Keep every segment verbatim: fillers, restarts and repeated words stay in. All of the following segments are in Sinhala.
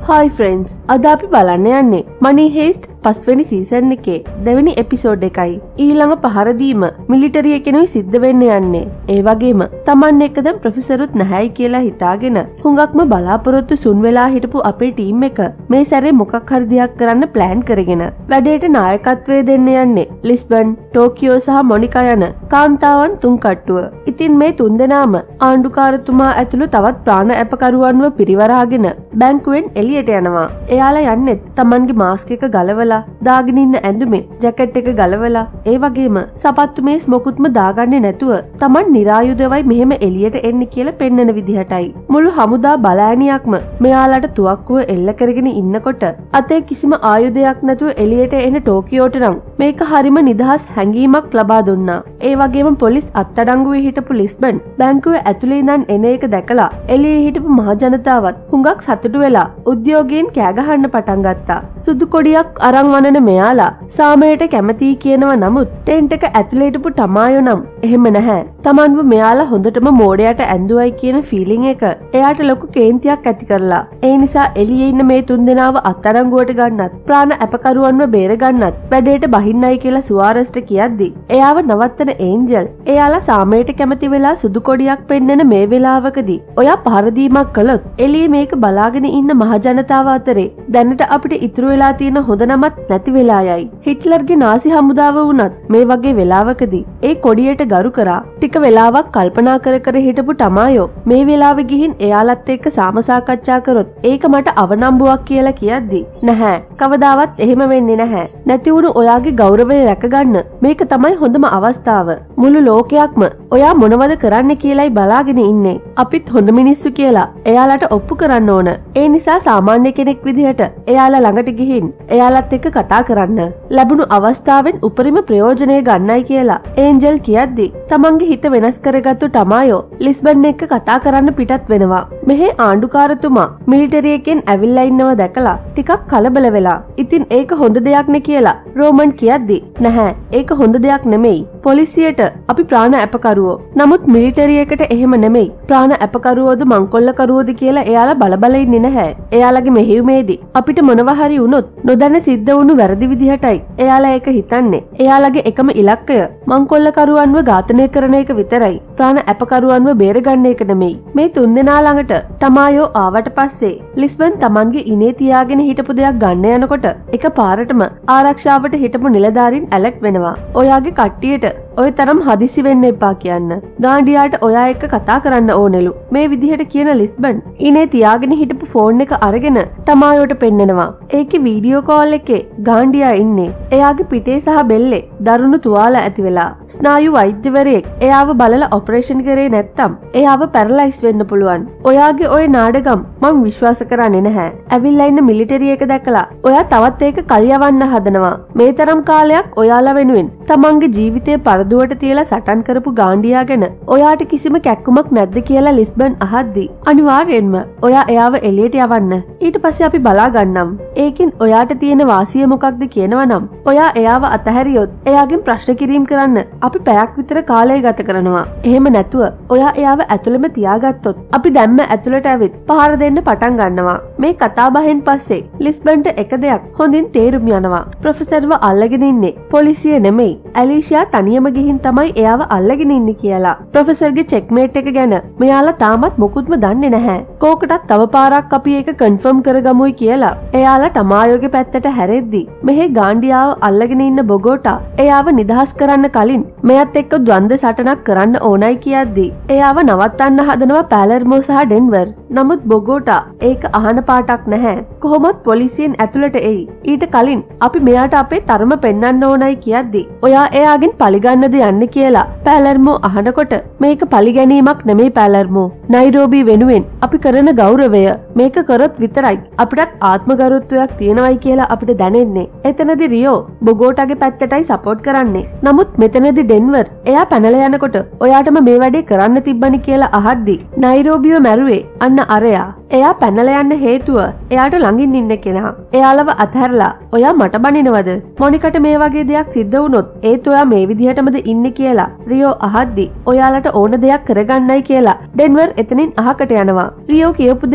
Hi friends, අද අපි බලන්න යන්නේ Money Heist පස්වෙනි සීසන් එකේ දෙවෙනි එපිසෝඩ් එකයි. ඊළඟ පහර දීම මිලිටරි එකෙනුයි සිද්ධ වෙන්න යන්නේ. ඒ වගේම Taman එක දැන් ප්‍රොෆෙසරුත් නැහැයි කියලා හිතාගෙන හුඟක්ම බලාපොරොත්තු සුන් වෙලා හිටපු අපේ ටීම් එක මේ සැරේ මොකක් හරි දෙයක් කරන්න ප්ලෑන් කරගෙන වැඩේට නායකත්වය දෙන්න යන්නේ ලිස්බන්, ටෝකියෝ සහ මොනිකා යන කාන්තාවන් තුන් කට්ටුව. ඉතින් මේ තුන් දෙනාම ආණ්ඩුකාරතුමා ඇතුළු තවත් ප්‍රාණ අපකරුවන්ව පිරිවරාගෙන බැංකුවෙන් එළියට යනවා. එයාලා යන්නේ Tamanගේ මාස්ක් එක ගලවලා දාගෙන ඉන්න ඇඳුමේ ජැකට් එක ගලවලා ඒ වගේම සපත්තු මේස් මොකුත්ම දාගන්නේ නැතුව Taman નિરાයුධවයි මෙහෙම එළියට එන්නේ කියලා පෙන්වන විදිහටයි. මුළු හමුදා බලෑනියක්ම මෙයාලට තුවක්කුව එල්ල කරගෙන ඉන්නකොට අතේ කිසිම ආයුධයක් නැතුව එළියට එන ටෝකියෝට නම් මේක හරිම නිදහස් හැඟීමක් ලබා දුන්නා. ඒ වගේම පොලිස් අත්අඩංගුවේ හිටපු ලිස්බන් බැංකුවේ ඇතුලේ ඉඳන් එන එක දැකලා එළියේ හිටපු මහ ජනතාවත් හුඟක් සතුටු වෙලා උද්‍යෝගයෙන් කෑ ගහන්න පටන් ගත්තා. සුදු කොඩියක් අරන් වනන මෙයාලා සාමයට කැමතියි කියනවා. නමුත් ටෙන්ට් එක ඇතුලේ හිටපු ටමායෝ නම් එහෙම නැහැ. Tamanව මෙයාලා හොඳටම මෝඩයට ඇඳුවයි කියන ෆීලිං එක එයාට ලොකු කේන්තියක් ඇති කරලා ඒ නිසා එළියේ ඉන්න මේ තුන් දෙනාව අත්අඩංගුවට ගන්නත් ප්‍රාණ අපකරුවන්ව බේර ගන්නත් වැඩේට බහින්නයි කියලා සුවාරස්ට කියද්දි එයාව නවත්තන ඒන්ජල් එයාලා සාමයට කැමති වෙලා සුදු කොඩියක් පෙන්නන මේ වෙලාවකදී ඔයා පහරදීමක් කළොත් එළියේ මේක බලාගෙන ඉන්න මහ ජනතාව අතරේ දැනට අපිට ඉතුරු වෙලා තියෙන හොඳ නමත් නැති වෙලා යයි. හිට්ලර්ගේ නාසි හමුදාව වුණත් මේ වගේ වෙලාවකදී ඒ කොඩියට ගරු කරා. ටික වෙලාවක් කල්පනා කර කර හිටපු ටමායෝ මේ වෙලාවෙ ගිහින් එයාලත් එක්ක සාමසාකච්ඡා කරොත් ඒක මට අවනම්බුවක් කියලා කියද්දි නැහැ, කවදාවත් එහෙම වෙන්නේ නැහැ. නැති වුණු ඔයාගේ ගෞරවය රැකගන්න මේක තමයි හොඳම අවස්ථාව. මුළු ලෝකයක්ම ඔයා මොනවද කරන්න කියලායි බලාගෙන ඉන්නේ. අපිත් හොඳ මිනිස්සු කියලා එයාලට ඔප්පු කරන්න ඕන. ඒ නිසා සාමාන්‍ය කෙනෙක් විදිහට එයාලා ළඟට ගිහින් එයාලත් එක්ක කතා කරන්න. ලැබුණු අවස්ථාවෙන් උපරිම ප්‍රයෝජනය ගන්නයි කියලා ඒන්ජල් කියද්දි තමන්ගේ හිත වෙනස් කරගත්තු ටමායෝ ලිස්බන් එක්ක කතා කරන්න පිටත් වෙනවා. මෙහි ආණ්ඩුකාරතුමා මිලිටරි එකෙන් ඇවිල්ලා ඉන්නව දැකලා ටිකක් කලබල වෙලා. ඉතින් ඒක හොඳ දෙයක් නේ කියලා රෝමන් කියද්දි නැහැ, ඒක හොඳ දෙයක් නෙමෙයි. පොලිසියට අපි ප්‍රාණ අපකරුවෝ. නමුත් මිලිටරි එකට එහෙම නෙමෙයි. ප්‍රාණ අපකරුවෝද මංකොල්ලකරුවෝද කියලා එයාලා බලබල ඉන්නේ නැහැ. එයාලගේ මෙහෙයුමේදී අපිට මොනවා හරි වුණොත් නොදැන සිද්ධ වුණු වැරදි විදිහටයි එයාලා ඒක හිතන්නේ. එයාලගේ එකම ඉලක්කය මංකොල්ලකරුවන්ව ඝාතනය කරන එක විතරයි. ප්‍රාණ අපකරුවන්ව බේරගන්න එක නෙමෙයි. මේ තුන් දෙනා ළඟට ටමායෝ ආවට පස්සේ ලිස්බන් Tamanගේ ඉනේ තියාගෙන හිටපු දෙයක් ගන්න යනකොට එක පාරටම ආරක්ෂාවට හිටපු නිලධාරීන් ඇලර්ට් වෙනවා. ඔයාගේ කට්ටියට ඔය තරම් හදිසි වෙන්න එපා කියන්න. ගාන්ඩියාට ඔයා එක්ක කතා කරන්න ඕනෙලු. මේ විදිහට කියන ලිස්බන් ඉනේ තියාගෙන හිටපු ෆෝන් එක අරගෙන ටමායෝට පෙන්නනවා. ඒකේ වීඩියෝ කෝල් එකේ ගාන්ඩියා ඉන්නේ. එයාගේ පිටේ සහ බෙල්ලේ දරුණු තුවාල ඇති වෙලා. ස්නායු වෛද්‍යවරයෙක් එයාව බලලා ඔපරේෂන් කරේ නැත්තම් එයාව පැරලයිස් වෙන්න පුළුවන්. ඔයාගේ ඔය නාඩගම් මම විශ්වාස කරන්නේ නැහැ. ඇවිල්ලා ඉන්න මිලිටරි එක දැකලා ඔයා තවත් ඒක කල්යවන්න හදනවා. මේ තරම් කාලයක් ඔයාලා වෙනුවෙන් තමන්ගේ ජීවිතේ පරදුවට තියලා සටන් කරපු ගාන්ඩියා ගැන ඔයාට කිසිම කැක්කුමක් නැද්ද කියලා ලිස්බන් අහද්දි අනිවාර්යෙන්ම ඔයා එයාව එළියට යවන්න. ඊට පස්සේ අපි බලා ගන්නම්. ඒකින් ඔයාට තියෙන වාසිය මොකක්ද කියනවා නම් ඔයා එයාව අතහැරියොත් එයාගෙන් ප්‍රශ්න කිරීම කරන්න අපි පැයක් විතර කාලය ගත කරනවා. එහෙම නැතුව ඔයා එයාව ඇතුළෙම තියාගත්තොත් අපි දැම්ම ඇතුළට ඇවිත් පහර දෙන්න පටන් ගන්නවා. මේ කතාබහෙන් පස්සේ ලිස්බන්ට එක දෙයක් හොඳින් තේරුම් යනවා. ප්‍රොෆෙසර්ව අල්ලගෙන ඉන්නේ පොලිසිය නෙමෙයි. ඇලිෂියා තනියම ගිහින් තමයි එයාව අල්ලගෙන ඉන්නේ කියලා. ප්‍රොෆෙසර්ගේ චෙක්මේට් එක ගැන මෙයාලා තාමත් මොකුත්ම දන්නේ නැහැ. කෝකටත් තව පාරක් අපි ඒක කන්ෆර්ම් කරගමුයි කියලා එයාලා ටමායෝගේ පැත්තට හැරෙද්දි මෙහි ගාන්ඩියාව අල්ලගෙන ඉන්න බොගෝටා එයාව නිදහස් කරන්න කලින් මෙයත් එක්ක ද්වන්ද සටනක් කරන්න ඕනයි කියද්දි එයාව නවත්තන්න හදනවා පැලර්මෝ සහ ඩෙන්වර්. නමුත් බොගෝටා ඒක අහන පාටක් නැහැ. කොහොමත් පොලිසියෙන් ඇතුළට එයි. ඊට කලින් අපි මෙයාට අපේ තරම පෙන්වන්න ඕනයි කියද්දි ඔයා එයාගෙන් පලිගන්නද යන්නේ කියලා පැලර්මෝ අහනකොට මේක පලිගැනීමක් නෙමෙයි පැලර්මෝ. නයිරෝබි වෙනුවෙන් අපි කරන ගෞරවය මේක කරොත් විතරයි අපිටත් ආත්ම ගරුත්වයක් තියෙනවයි කියලා අපිට දැනෙන්නේ. එතනදි රියෝ බොගෝටාගේ පැත්තටයි සපෝට් කරන්නේ. නමුත් මෙතනදි ඩෙන්වර් එයා පැනලා යනකොට ඔයාටම මේ වැඩේ කරන්න තිබ්බනි කියලා අහද්දි නයිරෝබිව මැරුවේ අන්න අරයා. එයා පැනලා යන්න හේතුව එයාට ළඟින් ඉන්න කෙනා. එයාලව අතහැරලා ඔයා මට බනිනවද? මොනිකට මේ වගේ දෙයක් සිද්ධ වුණොත් ඒත් ඔයා මේ විදිහටමද ඉන්නේ කියලා රියෝ අහද්දි ඔයාලට ඕන දෙයක් කරගන්නයි කියලා ඩෙන්වර් එතනින් අහකට යනවා. රියෝ කියපු දේවල්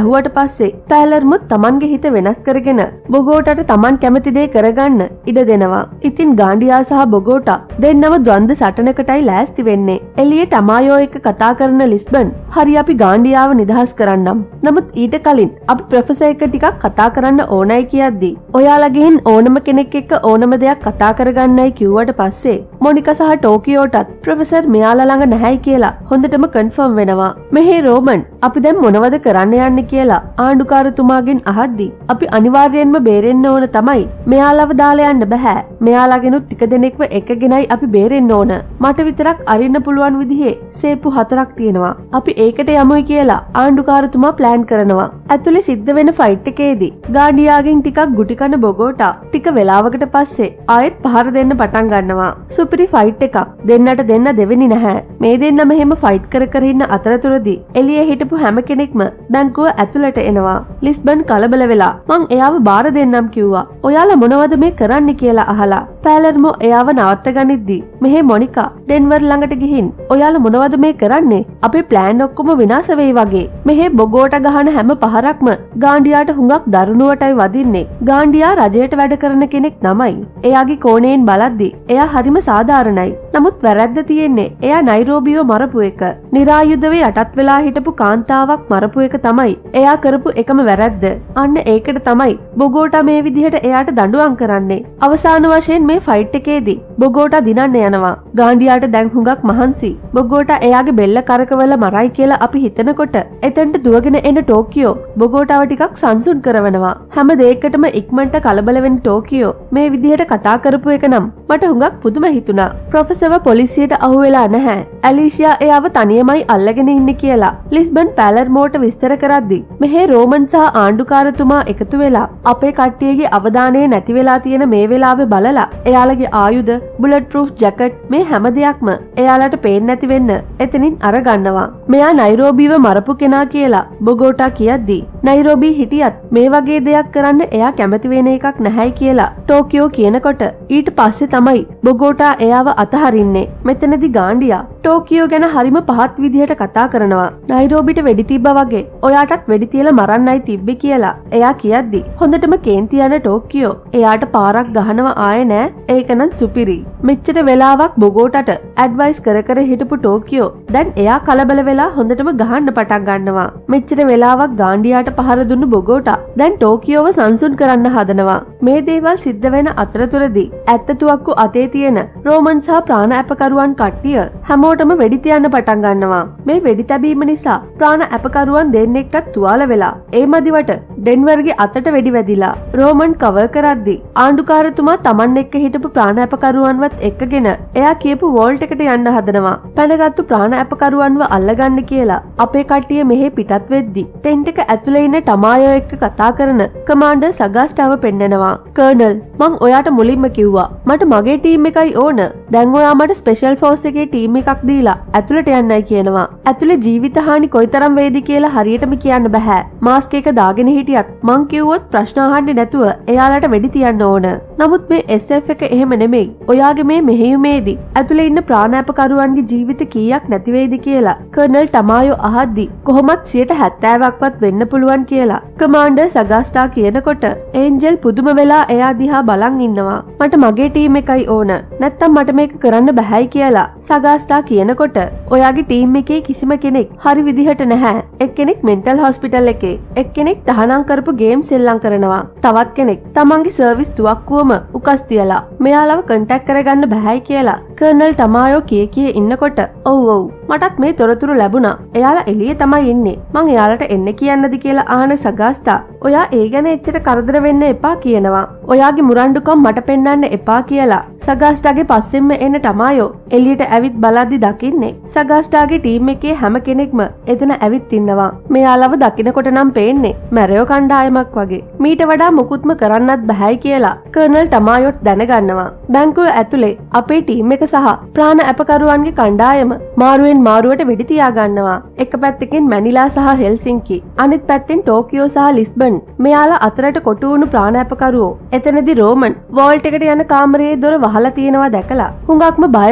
ඇහුවට පස්සේ පැලර්මුත් තමන්ගේ හිත වෙනස් කරගෙන බොගෝටට තමන් කැමති දේ කරගන්න ඉඩ දෙනවා. ඉතින් ගාන්ඩියා සහ බොගෝටා දෙන්නම ද්වන්ද සටනකටයි ලෑස්ති වෙන්නේ. එළියේ ටමායෝ එක්ක කතා කරන ලිස්බන් හරි අපි ගාන්ඩියාව නිදහස් කරන්නම්. නමුත් ඊට කලින් අපි ප්‍රොෆෙසර් එක ටිකක් කතා කරන්න ඕනයි කියද්දි ඔයාලගෙන් ඕනම කෙනෙක් එක්ක ඕනම දෙයක් කතා කරගන්නයි කිව්වට පස්සේ මොනිකා සහ ටෝකියෝටත් ප්‍රොෆෙසර් මෙයාලා ළඟ නැහැයි කියලා හොඳටම කන්ෆර්ම් වෙනවා. මෙහි රෝමන් අපි දැන් මොනවද කරන්න යන්නේ කියලා ආණ්ඩුකාරතුමාගෙන් අහද්දි අපි අනිවාර්යයෙන්ම බේරෙන්න ඕන තමයි. මෙයාලව දාලා යන්න බෑ. මෙයාලාගෙනුත් ටික දෙනෙක්ව එකගෙනයි අපි බේරෙන්න ඕන. මට විතරක් අරින්න පුළුවන් විදිහේ සේපු හතරක් තියෙනවා. අපි ඒකට යමුයි කියලා ආණ්ඩුකාරතුමා ප්ලෑන් කරනවා. ඇතුලේ සිද්ධ වෙන ෆයිට් එකේදී ගාඩියාගෙන් ටිකක් ගුටි කන බොගෝටා ටික වෙලාවකට පස්සේ ආයෙත් පහර දෙන්න පටන් ගන්නවා. සුපිරි ෆයිට් එකක්. දෙන්නට දෙන්න දෙවෙනි නැහැ. මේ දෙන්නම එහෙම ෆයිට් කර කර ඉන්න අතරතුරදී එළියේ හිටපු හැම කෙනෙක්ම බැංකුව ඇතුළට එනවා. ලිස්බන් කලබල වෙලා මං එයාව බාර දෙන්නම් කිව්වා. ඔයාලා මොනවද මේ කරන්නේ කියලා අහලා පැලර්මෝ එයාව නවත්ත ගනිද්දි මෙහි මොනිකා ඩෙන්වර් ළඟට ගිහින් ඔයාලා මොනවද මේ කරන්නේ? අපේ ප්ලෑන් ඔක්කොම විනාශ වෙයි වගේ. මෙහි බොගෝට ගහන හැම පහරක්ම ගාන්ඩියාට හුඟක් දරුණුවටයි වදින්නේ. ගාන්ඩියා රජයට වැඩ කරන කෙනෙක් නමයි. එයාගේ කෝණයෙන් බලද්දි එයා හරිම සාධාරණයි. නමුත් වැරැද්ද තියෙන්නේ එයා නයිරෝබිව මරපු එක. නිරායුධව යටත් වෙලා හිටපු කාන්තාවක් මරපු එක තමයි එයා කරපු එකම වැරැද්ද. අන්න ඒකට තමයි බොගෝටා මේ විදිහට එයාට දඬුවම් කරන්නේ. අවසාන වශයෙන් මේ ෆයිට් එකේදී බොගෝටා දිනන්න යනවා. ගාන්ඩියාට දැන් හුඟක් මහන්සි. බොගෝටා එයාගේ බෙල්ල කරකවල මරයි කියලා අපි හිතනකොට එතෙන්ට දුවගෙන එන ටෝකියෝ බොගෝටාව ටිකක් සංසුන් කරවනවා. හැම දෙයකටම ඉක්මනට කලබල වෙන ටෝකියෝ මේ විදිහට කතා කරපු එක නම් මට හුඟක් පුදුම හිතුණා. ප්‍රොෆෙසර්ව පොලිසියට අහු වෙලා නැහැ. ඇලිෂියා එයාව තනියමයි අල්ලගෙන ඉන්නේ කියලා ලිස්බන් පැලර්මෝට විස්තර කරද්දි මෙහි රෝමන් සහ ආණ්ඩුකාරතුමා එකතු වෙලා අපේ කට්ටියගේ අවධානය නැති වෙලා තියෙන මේ වෙලාවේ බලලා එයාලගේ ආයුධ, බුලට් ප්‍රූෆ් ජැකට් මේ හැම දෙයක්ම එයාලට පේන්නේ නැති වෙන්න එතනින් අරගන්නවා. මෙයා නයිරෝබිව මරපු කෙනා කියලා බොගෝටා කියද්දි නයිරෝබි හිටියත් මේ වගේ දෙයක් කරන්න එයා කැමති වෙන එකක් නැහැයි කියලා ටෝකියෝ කියනකොට ඊට පස්සේ තමයි බොගෝටා එයාව අතහරින්නේ. මෙතනදී ගාන්ඩියා ටෝකියෝ ගැන හරිම පහත් විදිහට කතා කරනවා. නයිරෝබිට වෙඩි තිබ්බා වගේ ඔයාටත් වෙඩි තියලා මරන්නයි තිබ්බේ කියලා එයා කියද්දි හොඳටම කේන්ති යන ටෝකියෝ එයාට පාරක් ගහනවා ආයේ නෑ. ඒකනම් සුපිරි. මෙච්චර වෙලාවක් බොගෝටට ඇඩ්වයිස් කර කර හිටපු ටෝකියෝ දැන් එයා කලබල වෙලා හොඳටම ගහන්න පටන් ගන්නවා. මෙච්චර වෙලාවක් ගාන්ඩියාට පහර දුන්නු බොගෝටා දැන් ටෝකියෝව සංසුන් කරන්න හදනවා. මේ දේවල් සිද්ධ වෙන අතරතුරදී ඇත්තතුවක්කු අතේ තියෙන රෝමන් සහ ප්‍රාණ අපකරුවන් කට්ටිය හැමෝටම වෙඩි තියන්න පටන් ගන්නවා. මේ වෙඩි තැබීම නිසා ප්‍රාණ අපකරුවන් දෙන්නෙක්ටත් තුවාල වෙලා ඒ මදිවට ඩෙන්වර්ගේ අතට වෙඩි වැදිලා රෝමන් කවර් කරද්දි ආණ්ඩුකාරතුමා තමන් එක්ක හිටපු ප්‍රාණ අපකරුවන්වත් එක්කගෙන එයා කියපු වෝල්ට් එකට යන්න හදනවා. පැනගත්තු ප්‍රාණ අපකරුවන්ව අල්ලගන්න කියලා අපේ කට්ටිය මෙහෙ පිටත් වෙද්දි ටෙන්ට් එක ඇතුලේ ඉන්න ටමායෝ එක්ක කතා කරන කමාන්ඩර් සගාස්ටාව පෙන්නනවා. කර්නල් මං ඔයාට මුලින්ම කිව්වා මට මගේ ටීම් එකයි ඕන. දැන් ඔයා මට ස්පෙෂල් ෆෝස් එකේ ටීම් එකක් දීලා ඇතුළට යන්නයි කියනවා. ඇතුළේ ජීවිත හානි කොයිතරම් වේද කියලා හරියටම කියන්න බෑ. මාස්ක් එක දාගෙන හිටියත් මං කිව්වොත් ප්‍රශ්න අහන්නේ නැතුව එයාලට වෙඩි තියන්න ඕන. නමුත් මේ එස් එෆ් එක එහෙම නෙමෙයි. ඔයාගේ මේ මෙහෙයුමේදී ඇතුළේ ඉන්න ප්‍රාණාපකරුවන්ගේ ජීවිත කීයක් නැති වෙයිද කියලා කර්නල් ටමායෝ අහද්දි කොහොමත් සියයට හැත්තෑවක්වත් වෙන්න පුළුවන් කියලා කමාන්ඩර් සගාස්ටා කියනකොට ඒන්ජල් පුදුම වෙලා එයා දිහා බලන් ඉන්නවා. මට මගේ ටීම් එකයි ඕන. නැත්තම් මට මේක කරන්න බෑයි කියලා සගාස්ටා කියනකොට ඔයාගේ ටීම් එකේ කිසිම කෙනෙක් හරි විදිහට නැහැ. එක්කෙනෙක් මෙන්ටල් හොස්පිටල් එකේ, එක්කෙනෙක් තහනම් කරපු ගේම් සෙල්ලම් කරනවා. තවත් කෙනෙක් තමන්ගේ සර්විස් තුවක්කුවම උකස් තියලා මෙයාලව කන්ටැක්ට් කරගන්න බෑයි කියලා කර්නල් ටමායෝ කිය කිය ඉන්නකොට ඔව් ඔව් මටත් මේ තොරතුරු ලැබුණා. එයාලා එළියේ තමයි ඉන්නේ. මං එයාලට එන්න කියන්නද කියලා අහන සගාස්ටා ඔයා ඒ ගැන එච්චර කරදර වෙන්න එපා කියනවා. ඔයාගේ මුරණ්ඩුකම් මට පෙන්වන්න එපා කියලා සගාස්ටාගේ පස්සෙන්ම එන ටමායෝ එළියට ඇවිත් බලද්දි දකින්නේ සගාස්ටාගේ ටීම් එකේ හැම කෙනෙක්ම එතන ඇවිත් ඉන්නවා. මෙයාලව දකිනකොට නම් පේන්නේ මැරයෝ කණ්ඩායමක් වගේ. මීට වඩා මුකුත්ම කරන්නත් බෑයි කියලා කර්නල් ටමායෝත් දැනගන්නවා. බැංකුව ඇතුලේ අපේ ටීම් එක සහ ප්‍රාණ අපකරුවන්ගේ කණ්ඩායම මාරුවෙන් මාරුවට වෙඩි තියා ගන්නවා. එක පැත්තකින් මැනිලා සහ හෙල්සින්කි, අනිත් පැත්තෙන් ටෝකියෝ සහ ලිස්බන්. මෙයාලා අතරට කොටු වුණු ප්‍රාණ අපකරුවෝ එතනදී රෝමන් වෝල්ට් එකට යන කාමරයේ දොර වහලා තියෙනවා දැකලා හුඟක්ම බය වෙලා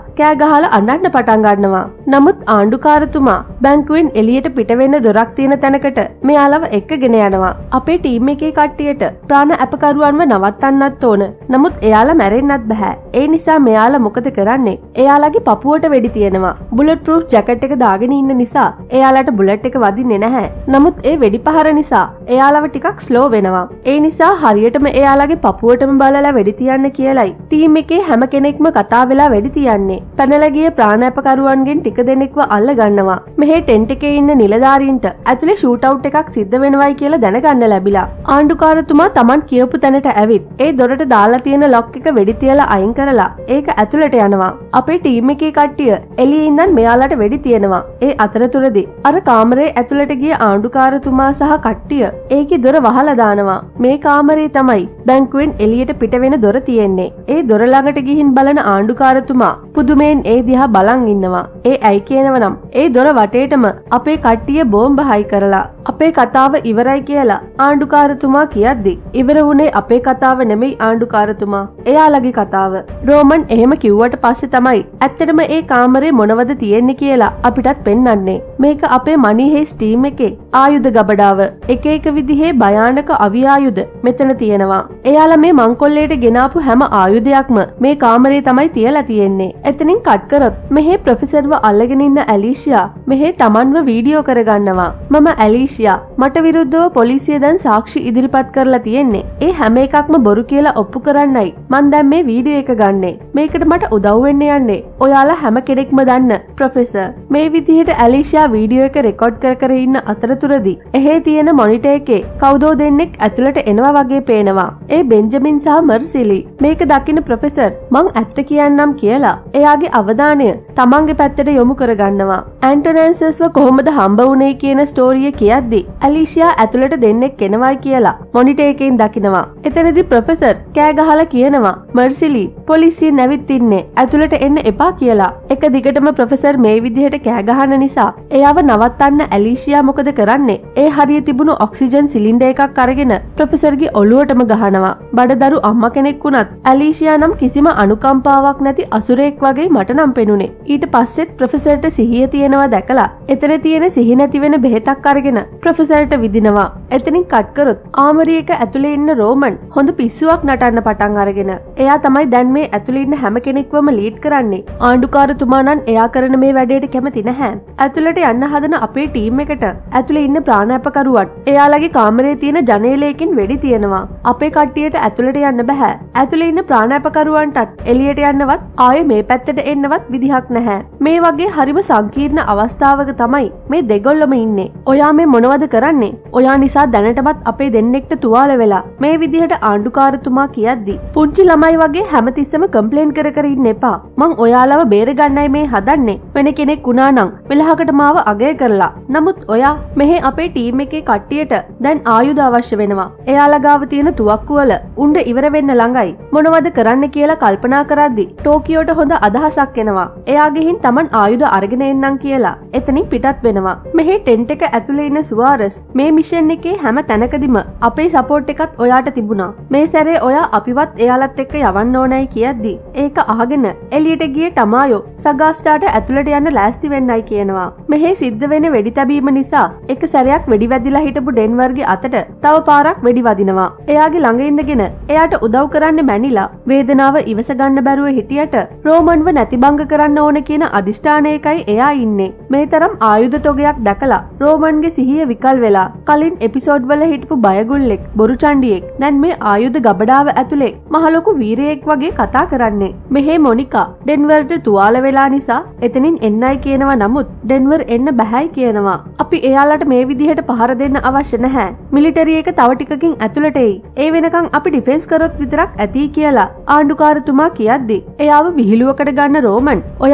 කෑ ගහලා අඬන්න පටන් ගන්නවා. නමුත් ආණ්ඩුකාරතුමා බැංකුවෙන් එළියට පිට වෙන්න දොරක් තියෙන තැනකට මෙයාලව එක්කගෙන යනවා. අපේ ටීම් එකේ කට්ටියට ප්‍රාණ අපකරුවන්ව නවත්තන්නත් ඕන. නමුත් එයාලා මැරෙන්නත් බෑ. ඒ නිසා මෙයාලා මොකද කරන්නේ? එයාලගේ පපුවට වෙඩි තියෙනවා. බුලට් ප්‍රූෆ් ජැකට් එක දාගෙන ඉන්න නිසා එයාලට බුලට් එක වදින්නේ නැහැ. නමුත් ඒ වෙඩි පහර නිසා එයාලව ටිකක් ස්ලෝ වෙනවා. ඒ නිසා හරියටම එයාලගේ පපුවටම බලලා වෙඩි තියන්න කියලයි ටීම් එකේ හැම කෙනෙක්ම කතා වෙලා වෙඩි තියන්නේ. පැනලා ගිය ප්‍රාණ අපකරුවන්ගෙන් ටික දෙනෙක්ව අල්ල ගන්නවා. මෙහි ටෙන්ට් එකේ ඉන්න නිලධාරීන්ට ඇතුලේ ෂූට් අවුට් එකක් සිද්ධ වෙනවයි කියලා දැනගන්න ලැබිලා ආණ්ඩුකාරතුමා Taman කියපු තැනට ඇවිත් ඒ දොරට දාලා තියෙන ලොක් එක වෙඩි තියලා අයින් කරලා ඒක ඇතුළට යනවා. අපේ ටීම් එකේ කට්ටිය එළියේ ඉඳන් මෙයාලට වෙඩි තියනවා. ඒ අතරතුරදී අර කාමරේ ඇතුළට ගිය ආණ්ඩුකාරතුමා සහ කට්ටිය ඒකේ දොර වහලා දානවා. මේ කාමරේ තමයි බැංකුවෙන් එළියට පිට වෙන දොර තියෙන්නේ. ඒ දොර ළඟට ගිහින් බලන ආණ්ඩුකාරතුමා පුදුමයෙන් ඒ දිහා බලන් ඉන්නවා. ඒ ඇයි කියනවනම් ඒ දොර වටේටම අපේ කට්ටිය බෝම්බ හයි කරලා අපේ කතාව ඉවරයි කියලා ආණ්ඩුකාරතුමා කියද්දි ඉවර වුණේ අපේ කතාව නෙමෙයි ආණ්ඩුකාරතුමා එයාලගේ කතාව. රෝමන් එහෙම කිව්වට පස්සේ තමයි ඇත්තටම ඒ කාමරේ මොනවද තියෙන්නේ කියලා අපිටත් පෙන්වන්නේ. මේක අපේ මනි හේස් ටීම් එකේ ආයුධ ගබඩාව. එක එක විදිහේ භයානක අවි ආයුධ මෙතන තියෙනවා. එයාලා මේ මංකොල්ලේට ගෙනාපු හැම ආයුධයක්ම මේ කාමරේ තමයි තියලා තියෙන්නේ. එතනින් කට් කරොත් මෙහි ප්‍රොෆෙසර්ව අල්ලගෙන ඉන්න ඇලිෂියා මෙහි Tamanව වීඩියෝ කරගන්නවා. මම ඇලිෂියා මට විරුද්ධව පොලිසිය දැන් සාක්ෂි ඉදිරිපත් කරලා තියෙන්නේ. ඒ හැම එකක්ම බොරු කියලා ඔප්පු කරන්නයි මං දැන් මේ වීඩියෝ එක ගන්නෙ. මේකට මට උදව් වෙන්න යන්නේ ඔයාලා හැම කෙනෙක්ම දන්න ප්‍රොෆෙසර්. මේ විදිහට ඇලිෂියා වීඩියෝ එක රෙකෝඩ් කර කර ඉන්න අතරතුරදී එහේ තියෙන මොනිටර් එකේ කවුදෝ දෙන්නෙක් ඇතුළට එනවා වගේ පේනවා. ඒ බෙන්ජමින් සහ මර්සිලි. මේක දකින්න ප්‍රොෆෙසර් මං ඇත්ත කියන්නම් කියලා එයාගේ අවධානය තමන්ගේ පැත්තට යොමු කරගන්නවා. ඇන්ටොනැන්සස්ව කොහොමද හම්බ වුනේ කියන ස්ටෝරිය කියද්දි ඇලිෂියා ඇතුළට දෙන්නෙක් එනවයි කියලා මොනිටර් එකෙන් දකිනවා. එතනදී ප්‍රොෆෙසර් කෑ ගහලා කියනවා මර්සිලි පොලිසිය නැවිත් ඉන්නේ ඇතුළට එන්න එපා කියලා. එක දිගටම ප්‍රොෆෙසර් මේ විදිහට කෑ ගහන නිසා එයාව නවත්තන්න ඇලිෂියා මොකද කරන්නේ? ඒ හරිය තිබුණු ඔක්සිජන් සිලින්ඩර් එකක් අරගෙන ප්‍රොෆෙසර්ගේ ඔළුවටම ගහනවා. බඩදරු අම්මා කෙනෙක් වුණත් ඇලිෂියා නම් කිසිම අනුකම්පාවක් නැති අසුරෙක් වගේ මට නම් පෙනුනේ. ඊට පස්සෙත් ප්‍රොෆෙසර්ට සිහිය තියෙනවා දැකලා එතන තියෙන සිහි නැති වෙන බෙහෙතක් අරගෙන ප්‍රොෆෙසර්ට විදිනවා. එතනින් කට් කරොත් ආමරි එක ඇතුලේ ඉන්න රෝමන් හොඳ පිස්සුවක් නටන්න පටන් අරගෙන එයා තමයි දැන් මේ ඇතුලේ ඉන්න හැම කෙනෙක්වම ලීඩ් කරන්නේ. ආණ්ඩුකාරතුමා නම් එයා කරන මේ වැඩේට කැමති නැහැ. ඇතුලට යන්න හදන අපේ ටීම් එකට ඇතුලේ ඉන්න ප්‍රාණාපකරුවට එයාලගේ කාමරේ තියෙන ජනේලයකින් වෙඩි තියනවා. අපේ කට්ටියට ඇතුලට යන්න බෑ. ඇතුලේ ඉන්න ප්‍රාණාපකරුවන්ටත් එළියට යන්නවත් ආයේ මේ පැත්තට එන්නවත් විදිහක් නැහැ. මේ වගේ හරිම සංකීර්ණ අවස්ථාවක තමයි මේ දෙගොල්ලම ඉන්නේ. ඔයා මේ මොනවද කරන්නේ? ඔයා නිසා දැනටමත් අපේ දෙන්නෙක්ට තුවාල වෙලා මේ විදිහට ආණ්ඩුකාරතුමා කියද්දි පුංචි ළමයි වගේ හැමතිස්සෙම කම්ප්ලේන් කර කර ඉන්න එපා. මං ඔයාලව බේරගන්නයි මේ හදන්නේ. වෙන කෙනෙක් වුණා නම් වෙලහකට මාව අගය කරලා. නමුත් ඔයා මෙහි අපේ ටීම් එකේ කට්ටියට දැන් ආයුධ අවශ්‍ය වෙනවා. එයාලා ගාව තියෙන තුවක්කු වල උණ්ඩ ඉවර වෙන්න ළඟයි. මොනවද කරන්න කියලා කල්පනා කරද්දි ටෝකියෝට හොඳ අදහසක් එනවා. එයා ගිහින් Taman ආයුධ අරගෙන එන්නම් කියලා එතනින් පිටත් වෙනවා. මෙහි ටෙන්ට් එක ඇතුලේ ඉන්න සුවාරස් මේ මිෂන් එකේ හැම තැනකදීම අපේ සපෝට් එකත් ඔයාට තිබුණා. මේ සැරේ ඔයා අපිවත් එයාලත් එක්ක යවන්න ඕනයි කියද්දි ඒක අහගෙන එළියට ගියේ ටමායෝ සගාස්ටාට ඇතුළට යන්න ලෑස්ති වෙන්නයි කියනවා. මෙහි සිද්ධ වෙන වෙඩි තැබීම නිසා එක සැරයක් වෙඩි වැදිලා හිටපු ඩෙන්වර්ගේ අතට තව පාරක් වෙඩි වදිනවා. එයාගේ ළඟ ඉඳගෙන එයාට උදව් කරන්න මැනිලා වේදනාව ඉවස ගන්න බැරුව හිටියට රෝමන්ව නැතිබංග කරන්න ඕන කියන අදිෂ්ඨානයකයි එයා ඉන්නේ. මේ තරම් ආයුධ තොගයක් දැකලා රෝමන්ගේ සිහිය විකල් වෙලා කලින් එපිසෝඩ් වල හිටපු බයගුල්ලෙක් බොරු චණ්ඩියෙක් දැන් මේ ආයුධ ගබඩාව ඇතුලේ මහලොකු වීරයෙක් වගේ කතා කරන්නේ. මෙහි මොනිකා ඩෙන්වර්ට තුවාල වෙලා නිසා එතනින් එන්නයි කියනවා. නමුත් ඩෙන්වර් එන්න බෑයි කියනවා. අපි එයාලට මේ විදිහට පහර දෙන්න අවශ්‍ය නැහැ. මිලිටරි එක තව ටිකකින් ඇතුළට එයි. ඒ වෙනකන් අපි ඩිෆෙන්ස් කරොත් විතරක් ඇති කියලා ආණ්ඩුකාරතුමා කියද්දි එයාව විහිළුවකට ගන්න රෝමන් ඔයා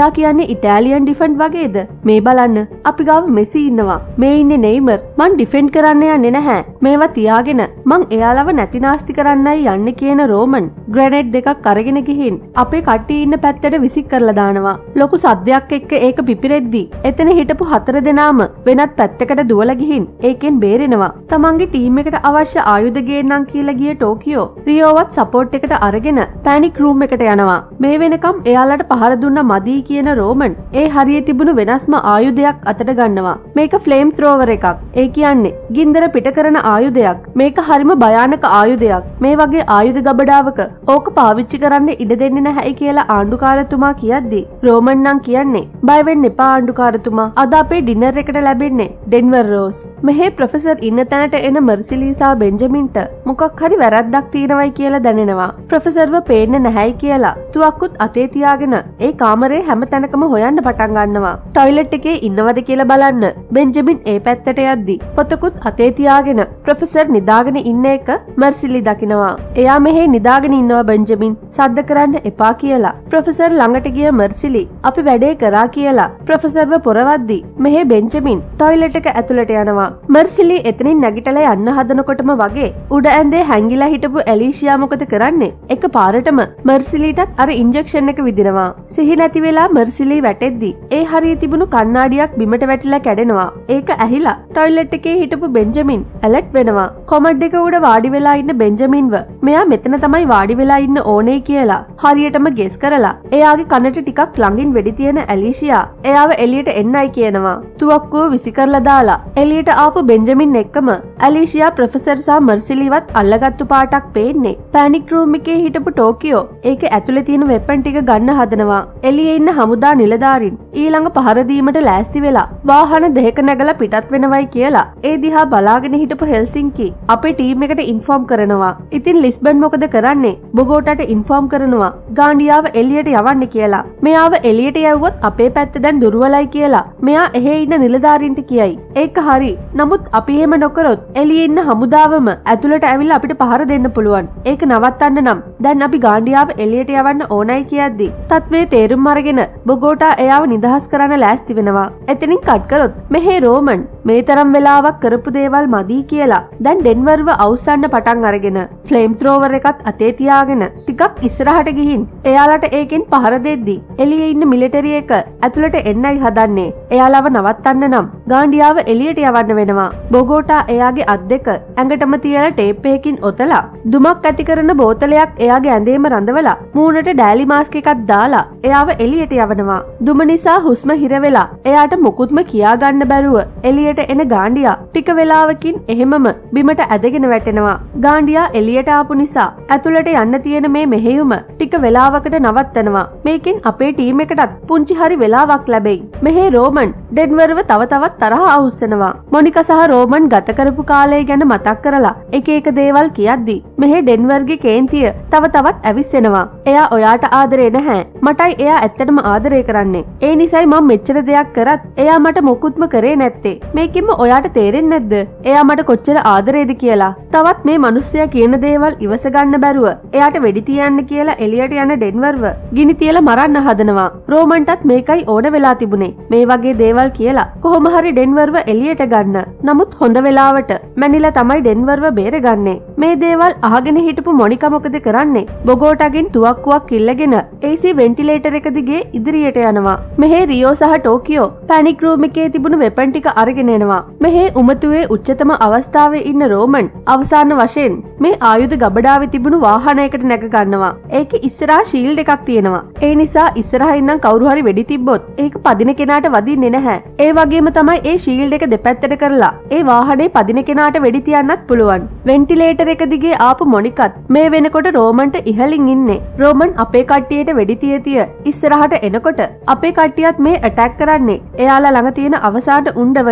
එයා කියන්නේ ඉටාලියන් ඩිෆෙන්ඩ් වගේද? මේ බලන්න අපි ගාව මෙසි ඉන්නවා. මේ ඉන්නේ නෙයිමර්. මං ඩිෆෙන්ඩ් කරන්න යන්නේ නැහැ. මේවා තියාගෙන මං එයාලව නැතිනාස්ති කරන්නයි යන්නේ කියන රෝමන් ග්‍රැනේඩ් දෙකක් අරගෙන ගිහින් අපේ කට්ටිය ඉන්න පැත්තට විසික් කරලා දානවා. ලොකු සද්දයක් එක්ක ඒක පිපිරෙද්දි එතන හිටපු හතර දෙනාම වෙනත් පැත්තකට දුවලා ගිහින් ඒකෙන් බේරෙනවා. තමන්ගේ ටීම් එකට අවශ්‍ය ආයුධ ගේන්නම් කියලා ගිය ටෝකියෝ රියෝවත් සපෝට් එකට අරගෙන පැනික් රූම් එකට යනවා. මේ වෙනකම් එයාලට පහර දුන්න මදි කියන රෝමන් ඒ හරිය තිබුණු වෙනස්ම ආයුධයක් අතට ගන්නවා. මේක ෆ්ලේම් ත්‍රෝවර් එකක්. ඒ කියන්නේ ගින්දර පිට කරන ආයුධයක්. මේක හරිම භයානක ආයුධයක්. මේ වගේ ආයුධ ගබඩාවක ඕක පාවිච්චි කරන්න ඉඩ දෙන්නේ නැහැ කියලා ආණ්ඩුකාරතුමා කියද්දි රෝමන් නම් කියන්නේ බය වෙන්න එපා ආණ්ඩුකාරතුමා. අද අපේ ඩිනර් එකට ලැබෙන්නේ ඩෙන්වර් රෝස්. මෙහි ප්‍රොෆෙසර් ඉන්න තැනට එන මර්සිලීසා බෙන්ජමින්ට මොකක් හරි වැරද්දක් තියෙනවයි කියලා දැනෙනවා. ප්‍රොෆෙසර්ව පේන්නේ නැහැයි කියලා තුවක්කුත් අතේ තියාගෙන ඒ කාමරේ හැම තැනකම හොයන්න පටන් ගන්නවා. ටොයිලට් එකේ ඉන්නවද කියලා බලන්න බෙන්ජමින් ඒ පැත්තට යද්දි පොතකුත් අතේ තියාගෙන ප්‍රොෆෙසර් නිදාගෙන ඉන්න එක මර්සිලි දකිනවා. එයා මෙහි නිදාගෙන ඉන්නවා බෙන්ජමින් සද්ද කරන්න එපා කියලා. ප්‍රොෆෙසර් ළඟට ගිය මර්සිලි අපි වැඩේ කරා කියලා ප්‍රොෆෙසර්ව පොරවද්දි මෙහි බෙන්ජමින් ටොයිලට් එක ඇතුළට යනවා. මර්සිලි එතනින් නැගිටලා යන්න හදනකොටම වගේ උඩ ඇඳේ හැංගිලා හිටපු ඇලීෂියා මොකද කරන්නේ? එක පාරටම මර්සිලිටත් අර ඉන්ජෙක්ෂන් එක විදිනවා. සිහි නැති වෙලා මර්සිලි වැටෙද්දි ඒ හරිය තිබුණු කණ්ණාඩියක් බිමට වැටිලා කැඩෙනවා. ඒක ඇහිලා ටොයිලට් එකේ හිටපු බෙන්ජමින් ඇලර්ට් වෙනවා. කොමඩ් එක උඩ වාඩි වෙලා ඉන්න බෙන්ජමින්ව මෙයා මෙතන තමයි වාඩි වෙලා ඉන්න ඕනේ කියලා හරියටම ගෙස් කරලා එයාගේ කනට ටිකක් ළඟින් වෙඩි තියෙන ඇලීෂියා එයාව එළියට එන්නයි කියනවා. තුවක්කුව විසි කරලා දාලා එළියට ආපු බෙන්ජමින් එක්කම ඇලීෂියා ප්‍රොෆෙසර් සහ මර්සිලිවත් අල්ලගත්තු පාටක් පේන්නේ. පැනික් රූම් එකේ හිටපු ටෝකියෝ ඒක ඇතුලේ තියෙන වෙපන් ටික ගන්න හදනවා. එළියේ ඉන්න හමුදා නිලධාරීන් ඊළඟ පහර දීමට ලෑස්ති වෙලා වාහන දෙක නැගලා පිටත් වෙනවයි කියලා ඒ දිහා බලාගෙන හිටපු හෙල්සින්කි අපේ ටීම් එකට ඉන්ෆෝම් කරනවා. ඉතින් ලිස්බන් මොකද කරන්නේ? බොගෝටාට ඉන්ෆෝම් කරනවා ගාන්ඩියාව එළියට යවන්න කියලා. මෙයාව එළියට යවුවොත් අපේ පැත්ත දැන් දුර්වලයි කියලා මෙයා එහෙ ඉන්න නිලධාරීන්ට කියයි. ඒක හරි. නමුත් අපි එහෙම නොකරොත් එළියේ ඉන්න හමුදාවම ඇතුළට ඇවිල්ලා අපිට පහර දෙන්න පුළුවන්. ඒක නවත්තන්න නම් දැන් අපි ගාන්ඩියාව එළියට යවන්න ඕනයි කියද්දි තත්වේ තේරුම් අරගෙන බොගෝටා එයාව නිදහස් කරන්න ලෑස්ති වෙනවා. එතනින් කට් කරොත් මෙහි රෝමන් මේ තරම් වෙලාවක් කරපු දේවල් මදි කියලා දැන් ඩෙන්වර්ව අවුස්සන්න පටන් අරගෙන ෆ්ලේම් ත්‍රෝවර් එකත් අතේ තියාගෙන ටිකක් ඉස්සරහට ගිහින් එයාලට ඒකෙන් පහර දෙද්දි එළියේ ඉන්න මිලිටරි එක ඇතුළට එන්නයි හදන්නේ. එයාලව නවත්තන්න නම් ගාන්ඩියාව එළියට යවන්න වෙනවා. බොගෝටා එයාගේ අත් දෙක ඇඟටම තියලා ටේප් එකකින් ඔතලා දුමක් ඇති කරන බෝතලයක් එයාගේ ඇඳේම රඳවලා මූණට ඩෑලි මාස්ක් එකක් දාලා එයාව එළියට යවනවා. දුම නිසා හුස්ම හිර වෙලා එයාට මුකුත්ම කියා ගන්න බැරුව එළියට එන ගාන්ඩියා ටික වෙලාවකින් එහෙමම බිමට ඇදගෙන වැටෙනවා. ගාන්ඩියා එළියට ආපු නිසා ඇතුළට යන්න තියෙන මේ මෙහෙයුම ටික වෙලාවකට නවත්තනවා. මේකෙන් අපේ ටීම් එකටත් පුංචි හරි වෙලාවක් ලැබෙයි. මෙහි රෝමන් ඩෙන්වර්ව තව තවත් තරහ අවුස්සනවා. මොනිකා සහ රෝමන් ගත කරපු කාලය ගැන මතක් කරලා එක එක දේවල් කියද්දි මෙහි ඩෙන්වර්ගේ කේන්තිය තව තවත් ඇවිස්සෙනවා. එයා ඔයාට ආදරේ නැහැ. මටයි එයා ඇත්තටම ආදරේ කරන්නේ. ඒ නිසයි මම මෙච්චර දෙයක් කරත් එයා මට මොකුත්ම කරේ නැත්තේ. මේකෙන්ම ඔයාට තේරෙන්නේ නැද්ද? එයා මට කොච්චර ආදරේද කියලා. තවත් මේ මිනිස්සයා කියන දේවල් ඉවස ගන්න බැරුව එයාට වෙඩි තියන්න කියලා එළියට යන ඩෙන්වර්ව ගිනි තියලා මරන්න හදනවා. රෝමන්ටත් මේකයි ඕන වෙලා තිබුණේ. මේ වගේ දේවල් කියලා කොහොම හරි ඩෙන්වර්ව එළියට ගන්න. නමුත් හොඳ වෙලාවට මැනිලා තමයි ඩෙන්වර්ව බේරගන්නේ. මේ දේවල් අහගෙන හිටපු මොනිකා මොකද කරන්නේ? බොගෝටාගෙන් තුවක්කුවක් ඉල්ලගෙන ඒ සී වෙන්ටිලේටර් එක දිගේ ඉදිරියට යනවා. මෙහි රියෝ සහ ටෝකියෝ පැනික් රූම් එකේ තිබුණු වෙපන් ටික අරගෙන එනවා. මෙහි උමතුවේ උච්චතම අවස්ථාවේ ඉන්න රෝමන් අවසාන වශයෙන් මේ ආයුධ ගබඩාවේ තිබුණු වාහනයකට නැග ගන්නවා. ඒකේ ඉස්සරහා ෂීල්ඩ් එකක් තියෙනවා. ඒ නිසා ඉස්සරහා ඉන්නම් කවුරු හරි වෙඩි තිබ්බොත් ඒක පදින කෙනාට වදින්නේ නැහැ. ඒ වගේම තමයි ඒ ෂීල්ඩ් එක දෙපැත්තට කරලා ඒ වාහනේ පදින කෙනාට වෙඩි තියන්නත් පුළුවන්. වෙන්ටිලේටර් එක දිගේ ආපු මොනිකත් මේ වෙනකොට රෝමන්ට ඉහළින් ඉන්නේ. රෝමන් අපේ කට්ටියට වෙඩි තිය තිය ඉස්සරහට එනකොට අපේ කට්ටියත් මේ ඇටැක් කරන්නේ එයාලා ළඟ තියෙන අවසාන උණ්ඩ වලින්.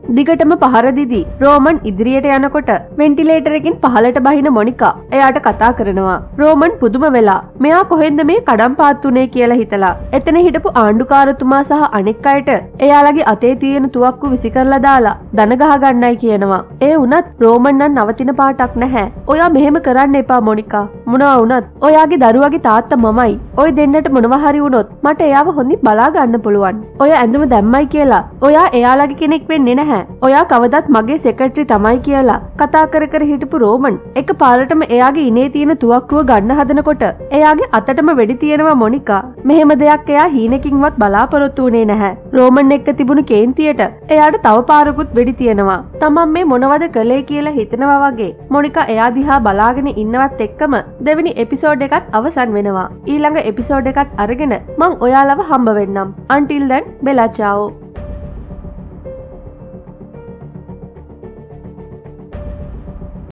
දිගටම පහර දීදී රෝමන් ඉදිරියට යනකොට වෙන්ටිලේටර් එකකින් පහළට බහින මොනිකා එයාට කතා කරනවා. රෝමන් පුදුම වෙලා මෙයා කොහෙන්ද මේ කඩම්පාත්තුනේ කියලා හිතලා එතන හිටපු ආණ්ඩුකාරතුමා සහ අනෙක් අයට එයාලගේ අතේ තියෙන තුවක්කු විසි කරලා දාලා දන ගහ ගන්නයි කියනවා. ඒ වුණත් රෝමන් නම් නවතින පාටක් නැහැ. ඔයා මෙහෙම කරන්න එපා මොනිකා. මොනවා වුණත් ඔයාගේ දරුවගේ තාත්තා මමයි. ඔය දෙන්නට මොනවා හරි වුණොත් මට එයාව හොඳින් බලා ගන්න පුළුවන්. ඔය ඇඳුම දැම්මයි කියලා ඔයා එයාලගේ කෙනෙක් වෙන්නේ නැහැ. ඔයා කවදත් මගේ සෙක්‍රටරි තමයි කියලා කතා කර කර හිටපු රෝමන් එක පාරටම එයාගේ ඉනේ තියෙන තුවක්කුව ගන්න හදනකොට එයාගේ අතටම වෙඩි තියෙනවා මොනිකා. මෙහෙම දෙයක් එයා හීනකින්වත් බලාපොරොත්තු වෙන්නේ නැහැ. රෝමන් එක්ක තිබුණු කේන්තියට එයාට තව පාරකුත් වෙඩි තියෙනවා. තමන් මේ මොනවද කළේ කියලා හිතනවා වගේ මොනිකා එයා දිහා බලාගෙන ඉන්නවත් එක්කම දෙවෙනි එපිසෝඩ් එකත් අවසන් වෙනවා. ඊළඟ එපිසෝඩ් එකත් අරගෙන මං ඔයාලව හම්බ වෙන්නම්. until then bella ciao.